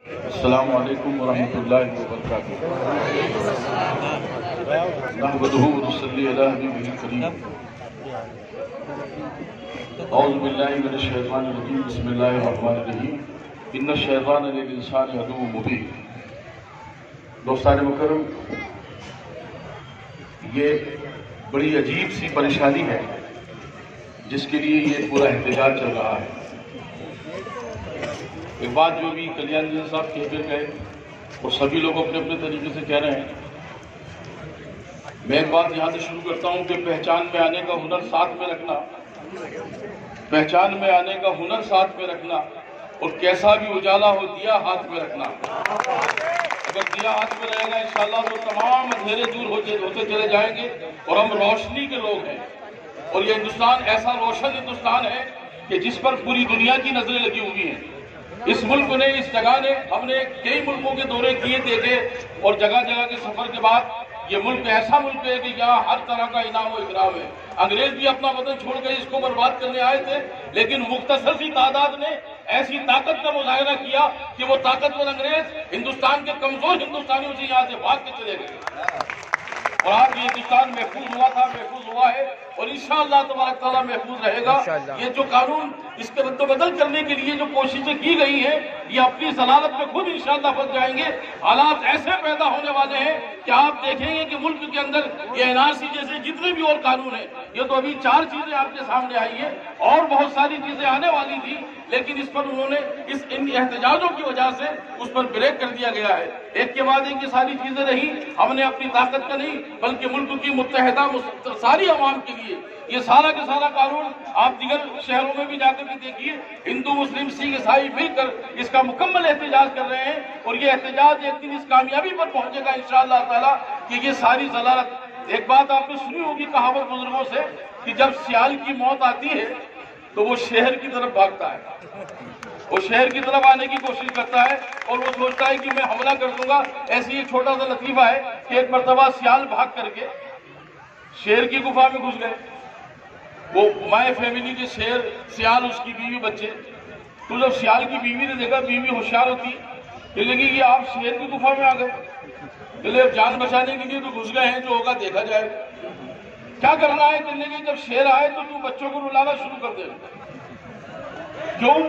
السلام علیکم ورحمۃ اللہ وبرکاتہ۔ نحمدہ ونصلی علی حبیبہ الکریم۔ اعوذ باللہ من الشیطان الرجیم، بسم اللہ الرحمن الرحیم۔ ان الشیطان للانسان عدو مبین۔ دوستان مکرم، یہ بڑی عجیب سی پریشانی ہے جس کے لیے یہ پورا احتجاج چل رہا ہے۔ ایک بات جو بھی کلیان جی صاحب کہہ کر گئے اور سبھی لوگ اپنے اپنے طریقے سے کہہ رہے ہیں، میں ایک بات یہاں سے شروع کرتا ہوں کہ پہچان میں آنے کا ہنر ساتھ میں رکھنا، پہچان میں آنے کا ہنر ساتھ میں رکھنا، اور کیسا بھی اجالا ہو دیا ہاتھ میں رکھنا۔ اگر دیا ہاتھ میں رہے گا انشاءاللہ تو تمام اندھیرے دور ہوتے چلے جائیں گے اور ہم روشنی کے لوگ ہیں۔ اور یہ ہندوستان ایسا روشن ہندوستان ہے کہ جس پر پوری دنیا کی نظریں لگی ہوئی ہیں۔ اس ملک نے، اس جگہ نے، ہم نے کئی ملکوں کے دورے کیے دیکھے، اور جگہ جگہ کے سفر کے بعد یہ ملک ایسا ملک ہے کہ یہاں ہر طرح کا انعام و اکرام ہے۔ انگریز بھی اپنا وطن چھوڑ کے اس کو برباد کرنے آئے تھے، لیکن مختصر سی تعداد نے ایسی طاقت کا مظاہرہ کیا کہ وہ طاقتور انگریز ہندوستان کے کمزور ہندوستانیوں سے یہاں سے بھاگ کے چلے گئے، اور آج یہ ہندوستان محفوظ ہوا تھا، محفوظ ہوا ہے، اور انشاءاللہ تبارک تعالیٰ محفوظ رہے گا۔ یہ جو قانون اس کے رد و بدل کرنے کے لیے جو کوششیں کی گئی ہیں، یہ اپنی ضلالت میں خود انشاءاللہ پھنس جائیں گے۔ حالات ایسے پیدا ہونے والے ہیں کہ آپ دیکھیں گے کہ ملک کے اندر یہ NRC جیسے جتنے بھی اور قانون ہیں، یہ تو ابھی 4 چیزیں آپ کے سامنے آئی ہیں، اور بہت ساری چیزیں آنے والی تھی، لیکن اس پر انہوں نے ان احتجاجوں کی وجہ سے اس پر بریک کر دیا گیا ہے۔ ایک کے بعد ایک یہ ساری چیزیں رہی، ہم نے اپنی طاقت کا نہیں بلکہ ملک کی متحدہ ساری عوام کے لیے یہ سارا کا سارا قانون، آپ دیگر شہروں میں بھی جا کر کے دیکھیے، ہندو مسلم سکھ عیسائی مل کر اس کا مکمل احتجاج کر رہے ہیں، اور یہ احتجاج ایک دن اس کامیابی پر پہنچے گا انشاءاللہ تعالیٰ کہ یہ ساری ضلالت۔ ایک بات آپ نے سنی ہوگی کہاوت بزرگوں سے کہ جب سیال کی موت آتی ہے تو وہ شہر کی طرف بھاگتا ہے، وہ شہر کی طرف آنے کی کوشش کرتا ہے، اور وہ سوچتا ہے کہ میں حملہ کر دوں گا۔ ایسی ایک چھوٹا سا لطیفہ ہے کہ ایک مرتبہ سیال بھاگ کر کے شیر کی گفا میں گھس گئے، وہ مائے فیملی کے شیر، سیال، اس کی بیوی، بچے۔ تو جب سیال کی بیوی نے دیکھا، بیوی ہوشیار ہوتی، کہنے لگی کہ آپ شیر کی گفا میں آ گئے، کہنے لگے جان بچانے کے لیے تو گھس گئے ہیں، جو ہوگا دیکھا جائے۔ کیا کرنا ہے؟ کہنے لگے جب شیر آئے تو تو بچوں کو رلانا شروع کر دے۔ کیوں؟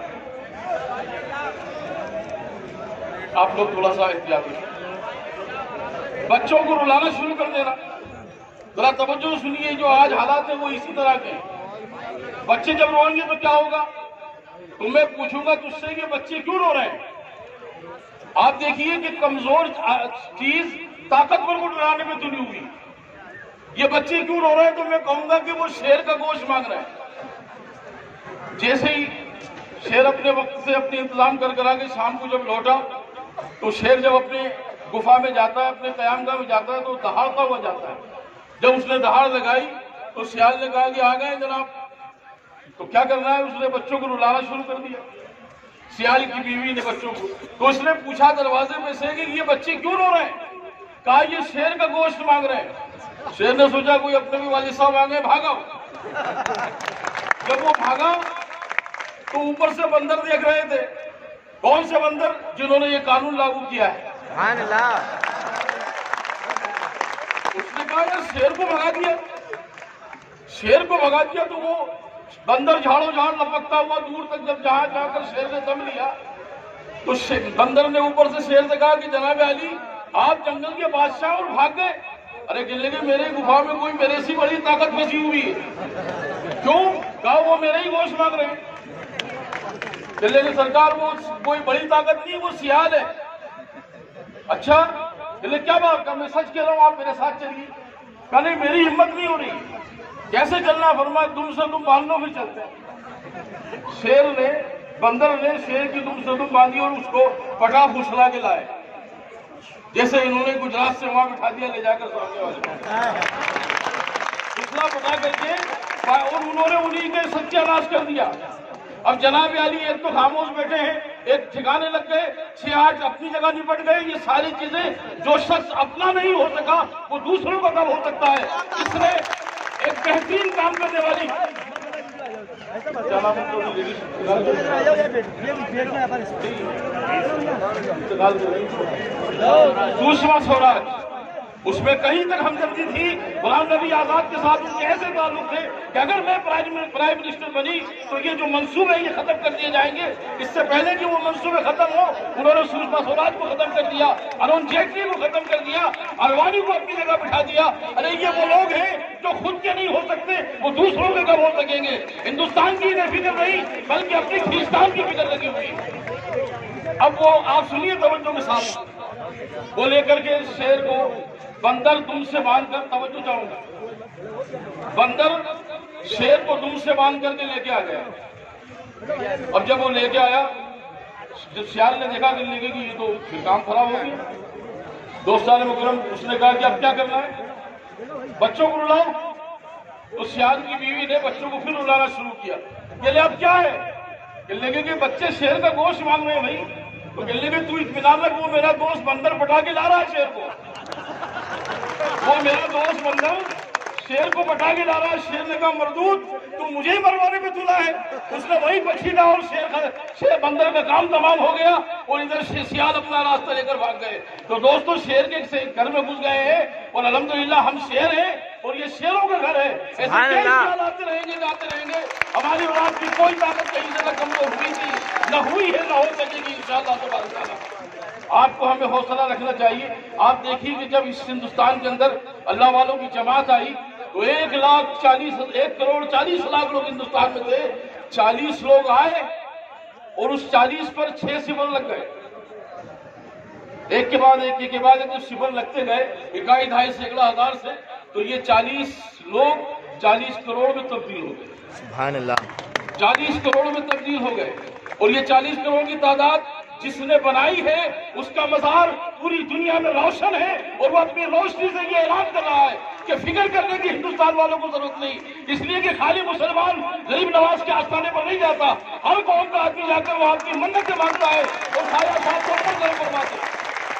آپ لوگ تھوڑا سا احتیاط کریں، بچوں کو رلانا شروع کر دینا۔ ذرا توجہ سنیے، جو آج حالات ہیں وہ اسی طرح کے ہیں۔ بچے جب روئیں گے تو کیا ہوگا؟ تو میں پوچھوں گا تجھ سے کہ بچے کیوں رو رہے ہیں؟ آپ دیکھیے کہ کمزور چیز طاقتور کو ڈرانے میں تلی ہوئی، یہ بچے کیوں رو رہے ہیں؟ تو میں کہوں گا کہ وہ شیر کا گوشت مانگ رہے ہیں۔ جیسے ہی شیر اپنے وقت سے اپنے انتظام کر آ کے شام کو جب لوٹا تو شیر جب اپنے گفا میں جاتا ہے، اپنے قیام گاہ میں جاتا ہے تو دہاڑتا ہوا جاتا ہے۔ جب اس نے دہاڑ لگائی تو سیال نے کہا کہ آ گئے جناب، تو کیا کرنا ہے؟ اس نے بچوں کو رلانا شروع کر دیا، سیال کی بیوی نے بچوں کو۔ تو اس نے پوچھا دروازے میں سے کہ یہ بچے کیوں رو رہے ہیں؟ کہا یہ شیر کا گوشت مانگ رہے ہیں۔ شیر نے سوچا کوئی اپنے بھی والد صاحب آ گئے، بھاگا۔ جب وہ بھاگا تو اوپر سے بندر دیکھ رہے تھے۔ کون سے بندر؟ جنہوں نے یہ قانون لاگو کیا ہے۔ سبحان اللہ۔ اس نے کہا یار شیر کو بھگا دیا، شیر کو بھگا دیا۔ تو وہ بندر جھاڑو جھاڑ لپکتا ہوا دور تک جب جہاں جا کر شیر نے دم لیا تو بندر نے اوپر سے شیر سے کہا کہ جناب علی آپ جنگل کے بادشاہ اور بھاگ گئے۔ ارے کہنے لگے میرے گفا میں کوئی میرے سے بڑی طاقت پھنسی ہوئی ہے۔ کیوں؟ کہا وہ میرا ہی گوشت مانگ رہے ہیں۔ کہنے لگے سرکار وہ کوئی بڑی طاقت نہیں، وہ سیال ہے۔ اچھا، کہنے کیا بات کر، میں سچ کہہ رہا ہوں، آپ میرے ساتھ چلیے۔ کہا نہیں میری ہمت نہیں ہو رہی۔ کیسے چلنا؟ فرمایا تم سے تم باندھ لو پھر چلتے ہیں۔ بندر نے شیر کی تم سے تم باندھی اور اس کو پٹا پھسلا کے لائے، جیسے انہوں نے گجرات سے وہاں بٹھا دیا لے جا کر سامنے والے پھسلا پٹا کر کے، اور انہوں نے انہیں کے سچا ناش کر دیا۔ اب جناب علی ایک تو خاموش بیٹھے ہیں، ایک ٹھکانے لگ گئے، 6-8 اپنی جگہ نپٹ گئے۔ یہ ساری چیزیں جو شخص اپنا نہیں ہو سکا وہ دوسروں کا کب ہو سکتا ہے؟ اس نے ایک بہترین کام کرنے والی इंतकाल कर रही सुषमा स्वराज, उसमें कहीं तक हमदर्दी थी। गुलाम नबी आजाद के साथ उनके ऐसे ताल्लुक थे कि अगर मैं प्राइम मिनिस्टर बनी तो ये जो मंसूबे ये खत्म कर दिए जाएंगे। इससे पहले कि वो मंसूबे खत्म हो, उन्होंने सुषमा स्वराज को खत्म कर दिया, अरुण जेटली को खत्म कर दिया, अडवाणी को अपनी जगह बिठा दिया। अरे ये वो लोग हैं जो खुद के नहीं हो सकते, वो दूसरों के कब हो सकेंगे। हिंदुस्तान की इन्हें फिक्र नहीं, बल्कि अपनी खींचतान की फिक्र लगी हुई। अब वो आप सुनिए तवज्जो के साथ, वो लेकर के शेर को बंदर दुम से बांधकर, तवज्जो चाहूंगा, बंदर शेर को दुम से बांध करके लेके आ गया। अब जब वो लेके आया, जब सियाल ने देखा कि लेके कि ये तो फिर काम खराब हो गया। दोस्तान मुकरम, उसने कहा कि अब क्या करना है, बच्चों को रुलाओ। तो सियाल की बीवी ने बच्चों को फिर रुलाना शुरू किया। कहले अब क्या है, कहने कि बच्चे शेर का गोश्त मांग रहे हैं भाई। तो कहने कि तू इत्मीनान रख, वो मेरा दोस्त बंदर पटा के ला रहा है शेर को, वो मेरा दोस्त बंदर शेर को पटा के ला रहा है। शेर ने कहा मरदूद, तू मुझे ही मरवाने पे तुला है। उसने वही बछीला और शेर बंदर का काम तमाम हो गया और इधर सियाल अपना रास्ता लेकर भाग गए। तो दोस्तों शेर के घर में घुस गए हैं और अल्हम्दुलिल्लाह हम शेर हैं और ये शेरों का घर है। ऐसे कई सियाल आते रहेंगे जाते रहेंगे। हमारी औलाद की कोई ताकत कहीं जगह कमजोर हुई थी, न हुई है, न हो सकेगी इंशाअल्लाह तबारक तआला। आपको हमें हौसला रखना चाहिए। आप देखिए कि जब इस हिंदुस्तान के अंदर अल्लाह वालों की जमात आई तो 1,40,00,000 लोग हिंदुस्तान में थे। 40 लोग आए और उस 40 पर 6 सिपल लग गए, एक के बाद एक सिपल लगते गए, 1,200 सैकड़ा हजार से। तो ये 40 लोग 40 करोड़ में तब्दील हो गए। सुभान अल्लाह। 40 करोड़ में तब्दील हो गए और ये 40 करोड़ की तादाद जिसने बनाई है उसका मज़ार पूरी दुनिया में रोशन है और वो अपनी रोशनी से ये ऐलान कर रहा है कि फिक्र करने की हिंदुस्तान वालों को जरूरत नहीं, इसलिए कि खाली मुसलमान गरीब नवाज के आस्थाने पर नहीं जाता, हर कौम का आदमी जाकर वहां अपनी मन्नतें मांगता है और खाया साहब को ऊपर गर्म करवाते हैं।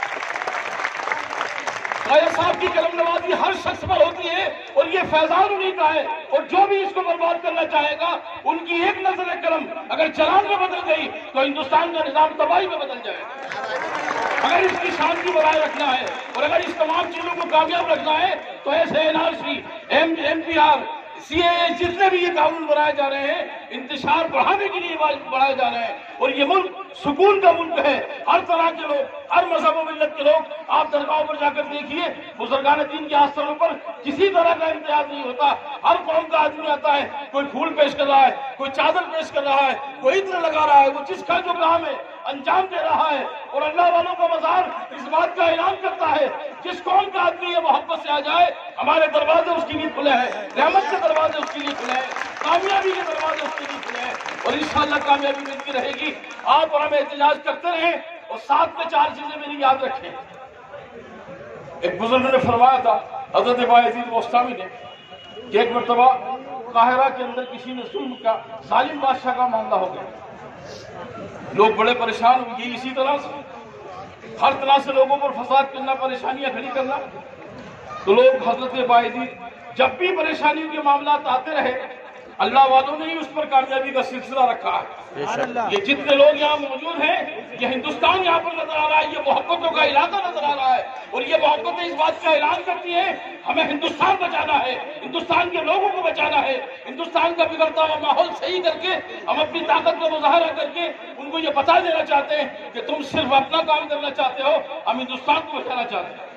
खाया साहब की कलम नवाजी हर शख्स पर होती है और ये फैजान उन्हीं का है और जो भी इसको बर्बाद करना चाहेगा उनकी एक नजर कलम अगर चलान में बदल गई तो हिंदुस्तान का निजाम तबाही में बदल जाएगा। अगर इसकी शांति बनाए रखना है और अगर इस तमाम चीजों को कामयाब रखना है तो ऐसे एनआरसी, एमपीआर, सीएए जितने भी ये कानून बनाए जा रहे हैं इंतशार बढ़ाने के लिए बढ़ाए जा रहे हैं। और ये मुल्क सुकून का मुल्क है, हर तरह के लोग, हर मजहब और मिल्लत के लोग, आप दरगाहों पर जाकर देखिए बुजुर्गान दीन के आस्थानों पर किसी तरह का इम्तियाज नहीं होता, हर कौम का आदमी आता है, कोई फूल पेश कर रहा है, कोई चादर पेश कर रहा है, कोई इत्र लगा रहा है, वो जिसका जो काम है अंजाम दे रहा है। और अल्लाह वालों का मज़ार इस बात का ऐलान करता है जिस कौम का आदमी ये मोहब्बत से आ जाए हमारे दरवाजे उसके लिए खुले हैं, रहमत के दरवाजे उसके लिए खुले हैं, कामयाबी के दरवाजे उसके लिए खुले हैं और इंशाअल्लाह कामयाबी मिलती रहेगी। आप और हमें एहतिजाज करते रहें और साथ में 4 चीजें मेरी याद रखें। एक बुजुर्ग ने फरमाया था हजरत बायजीद बोस्तामी ने कि एक मरतबा काहिरा के अंदर किसी ने जुल्म का जालिम बादशाह का मामला हो गया, लोग बड़े परेशान हुए। इसी तरह से हर तरह से लोगों पर फसाद करना, परेशानियां खड़ी करना। तो लोग हजरत बायजीद जब भी परेशानियों के मामला आते रहे अल्लाह वालों ने ही उस पर कामयाबी का सिलसिला रखा है। ये जितने लोग यहाँ मौजूद हैं, ये हिंदुस्तान यहाँ पर नजर आ रहा है, ये मोहब्बतों का इलाका नजर आ रहा है और ये मोहब्बतें इस बात का ऐलान करती हैं हमें हिंदुस्तान बचाना है, हिंदुस्तान के लोगों को बचाना है, हिंदुस्तान का बिगड़ता हुआ माहौल सही करके हम अपनी ताकत का मुजाहरा करके उनको ये बता देना चाहते हैं कि तुम सिर्फ अपना काम करना चाहते हो, हम हिंदुस्तान को बचाना चाहते हैं।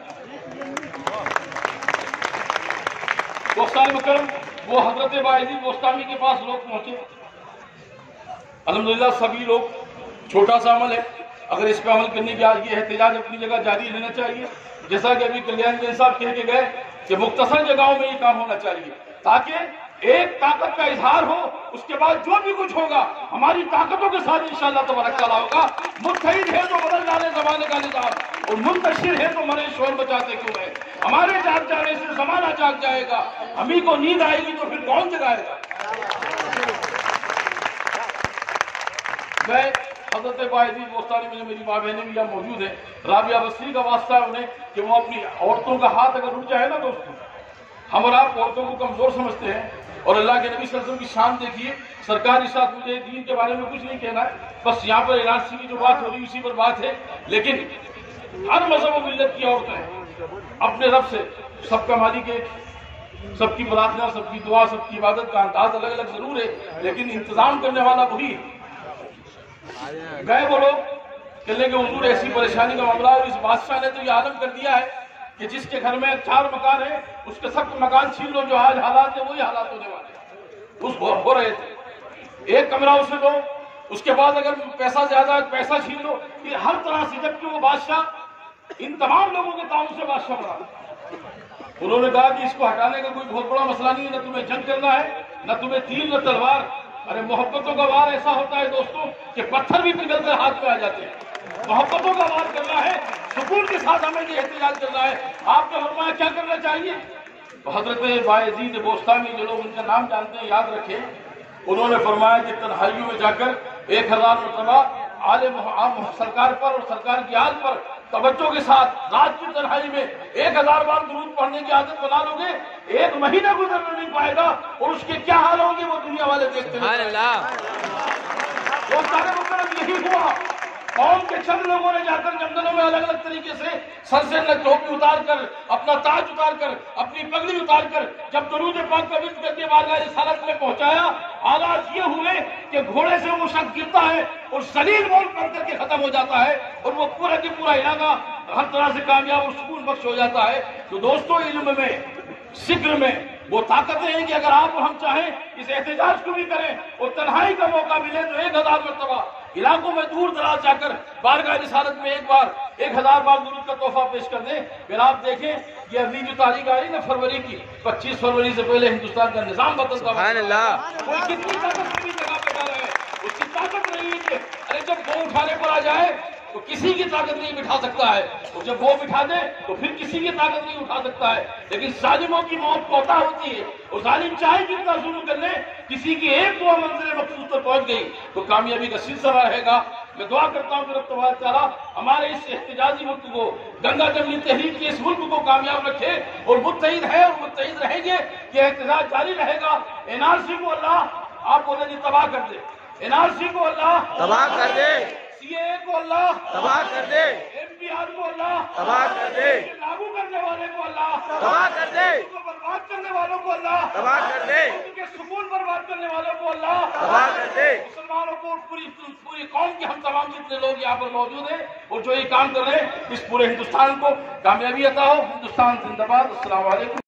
दोस्तान मुकर्रम, वो हजरत बायजीद बोस्तामी के पास लोग पहुंचे। अल्हम्दुलिल्लाह सभी लोग, छोटा सा अमल है, अगर इस पर अमल करने की आज ये एहतिजाज अपनी जगह जारी रहना चाहिए। जैसा कि अभी कल्याण जी साहब कह के गए कि मुख्तसर जगहों में ये काम होना चाहिए ताकि एक ताकत का इजहार हो, उसके बाद जो भी कुछ होगा हमारी ताकतों के साथ इंशाअल्लाह तबारक तआला होगा। मुत्तहिद है तो बदल डाले ज़माने का निज़ाम और मुंतशिर है तो मरे शोर बचाते क्यों है। हमारे जाग जाने से ज़माना जाग जाएगा, हम ही को नींद आएगी तो फिर कौन जगाएगा। मैं हजरत बायजीद बोस्तानी में मेरी माँ बहनें भी यहाँ मौजूद है, राबिया बस्री का वास्ता है उन्हें कि वो अपनी औरतों का हाथ अगर उठ जाए ना दोस्तों, हम और आप औरतों को कमजोर समझते हैं, और अल्लाह के नबी सल्लल्लाहु अलैहि वसल्लम की शान देखिए। सरकार इस साथ मुझे दीन के बारे में कुछ नहीं कहना है, बस यहाँ पर एनआरसी की जो बात हो रही उसी पर बात है। लेकिन हर मजहब और मिल्लत की औरतें अपने रब से, सबका मालिक एक, सबकी प्रार्थना, सबकी दुआ, सबकी इबादत का अंदाज अलग अलग जरूर है, लेकिन इंतजाम करने वाला वही गए। वो लोग कहने के हुजूर ऐसी परेशानी का मामला, और इस बादशाह ने तो ये आलम कर दिया है कि जिसके घर में 4 मकान है उसके सब मकान छीन लो, जो आज हालात है वही हालात होने वाले उस हो रहे थे। एक कमरा उसे दो, उसके बाद अगर पैसा ज्यादा है पैसा छीन लो, ये हर तरह से, जबकि वो बादशाह इन तमाम लोगों के ताउन से बादशाह बना। उन्होंने कहा कि इसको हटाने का कोई बहुत बड़ा मसला नहीं है, न तुम्हें जंग करना है, न तुम्हें तीर न तलवार। अरे मोहब्बतों का वार ऐसा होता है दोस्तों कि पत्थर भी पिघल कर हाथ में आ जाते हैं। मोहब्बतों का वार करना है, सुकून के साथ हमें ये एहतजाज करना है। आपने फरमाया क्या करना चाहिए? हजरत बायजीद बोस्तामी, जो लोग उनका नाम जानते हैं याद रखें, उन्होंने फरमाया कि तन्हाइयों में जाकर 1000 मरतबा आले सरकार पर और सरकार की आल पर तवज्जो के साथ रात की तन्हाई में 1000 बार दुरूद पढ़ने की आदत बना लोगे, 1 महीना गुजरने नहीं पाएगा, और उसके क्या हाल होंगे वो दुनिया वाले देखते हैं। यही हुआ। कौम के चंद लोगों ने जाकर जंगलों में अलग अलग तरीके से सर से न टोपी उतार कर, अपना ताज उतार कर, अपनी पगड़ी उतार कर, जब दरूद पाक का विज़ करके बारगाह रिसालत में पहुंचाया, हालात ये हुए कि घोड़े से वो शख्स गिरता है और सलील बोल पढ़ करके खत्म हो जाता है, और वो पूरा के पूरा इलाका हर तरह से कामयाब और सुकून बख्श हो जाता है। तो दोस्तों, इल्म में, जिक्र में वो ताकतें हैं कि अगर आप और हम चाहें इस एहतजाज को भी करें और तन्हाई का मौका मिले तो 1000 मरतबा इलाकों में दूर दराज जाकर बारगाह रिसालत में एक बार 1000 बार दुरूद का तोहफा पेश कर दें। फिर आप देखें ये अगली जो तारीख आ रही ना फरवरी की, 25 फरवरी से पहले हिंदुस्तान का निजाम बदलता है। कोई कितनी ताकत की जगह पे जा रहा है, उसकी ताकत नहीं है कि अरे जब वो उठाने पर आ जाए तो किसी की ताकत नहीं बिठा सकता है, और जब वो बिठा दे तो फिर किसी की ताकत नहीं उठा सकता है। लेकिन जालिमों की मौत पौधा होती है, और जालिम चाहे जितना जुल्म कर ले, किसी की एक दुआ मंजिल मकसूद पर पहुंच गई तो कामयाबी का सिलसिला रहेगा। मैं दुआ करता हूँ कि रब तबारक तआला हमारे इस एहतजाजी मुल्क को, गंगा जमनी तहरीक के इस मुल्क को कामयाब रखे, और मुत्तहिद है और मुत्तहिद रहेंगे कि एहतजाज जारी रहेगा। एनआरसी को अल्लाह आप बोले जी तबाह कर दे, एनआरसी को अल्लाह तबाह कर दे, सीएए को अल्लाह तबाह कर दे, एमपीआर को अल्लाह तबाह कर दे, लागू करने वाले को अल्लाह तबाह कर दे, बर्बाद करने वालों को अल्लाह तबाह कर दे, उनके सुकून बर्बाद करने वालों को अल्लाह तबाह कर दे। मुसलमानों को, पूरी कौम के हम तमाम जितने लोग यहाँ पर मौजूद हैं और जो ये काम कर रहे हैं, इस पूरे हिंदुस्तान को कामयाबी अता हो। हिंदुस्तान जिंदाबाद। अस्सलाम वालेकुम।